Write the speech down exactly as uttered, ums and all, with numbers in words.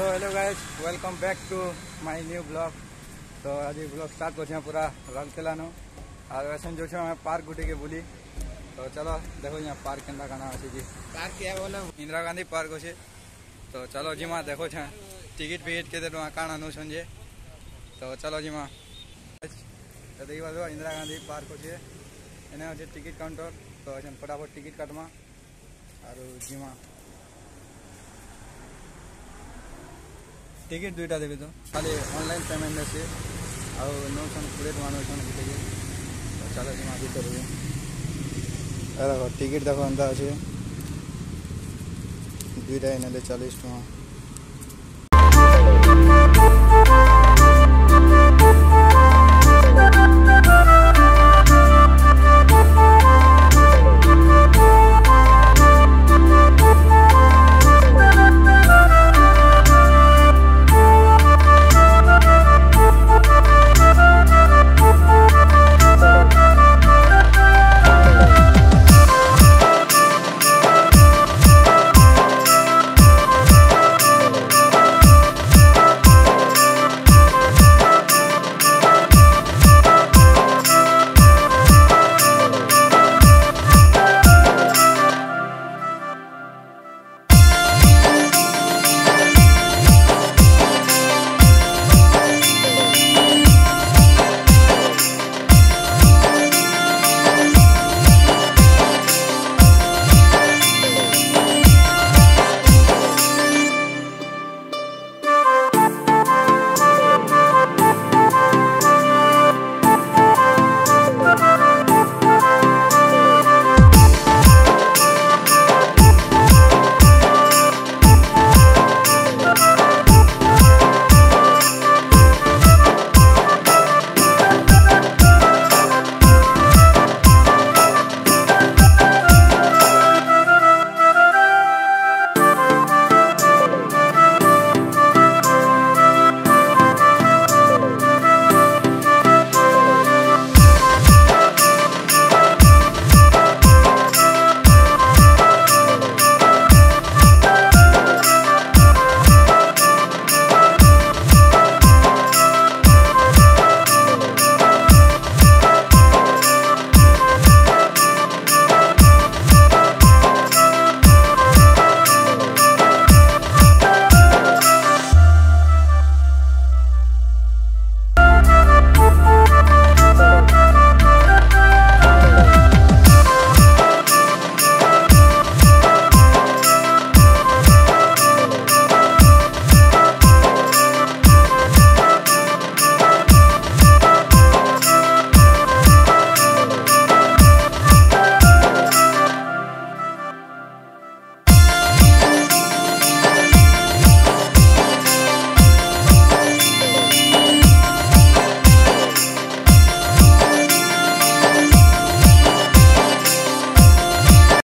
So hello guys welcome back to my new blog. तो आज blog start कर पूरा राउरकेलानो और वैसे जो मैं पार्क गुटे के बुली। तो चलो देखो यहाँ पार्क के काना अच्छे जी पार्क क्या बोला इंदिरा गांधी पार्क अच्छे। तो चलो जी माँ देखो छे टिकट फिकट के काना नु समझे। तो चलो जी माँ तो देखिए देखो इंदिरा गांधी पार्क अच्छे एने अच्छे टिकट काउंटर। तो अच्छे फटाफट टिकट काटमा और जी माँ टिकट दुईटा देवी तो खाली ऑनलाइन पेमेंट अच्छे आउ नौ कोड़े टका नौ भितर। तो चलो जी भितर देखो टिकट देखो एंता अच्छे दुईटा ने चालीस टका।